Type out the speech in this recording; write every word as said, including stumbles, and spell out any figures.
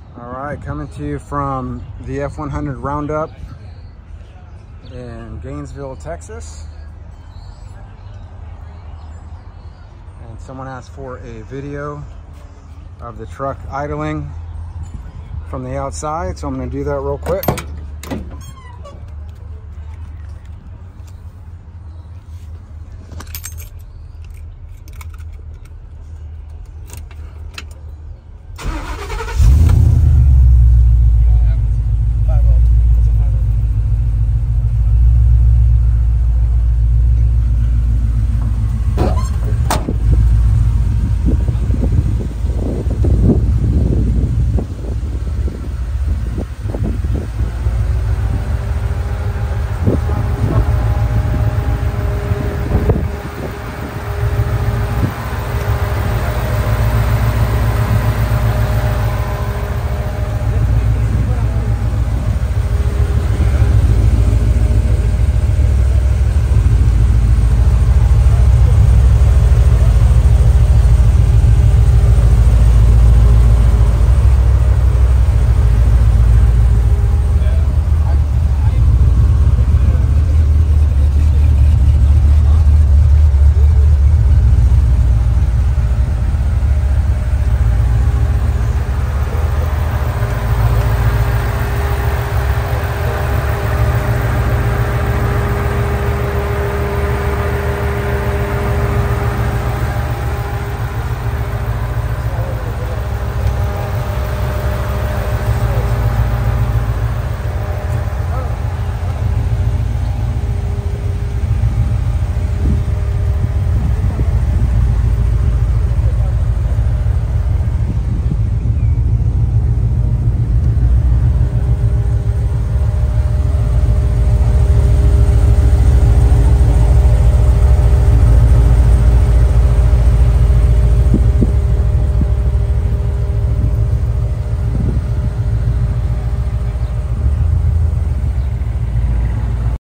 All right, coming to you from the F one hundred Roundup in Gainesville, Texas. And someone asked for a video of the truck idling from the outside, so I'm gonna do that real quick.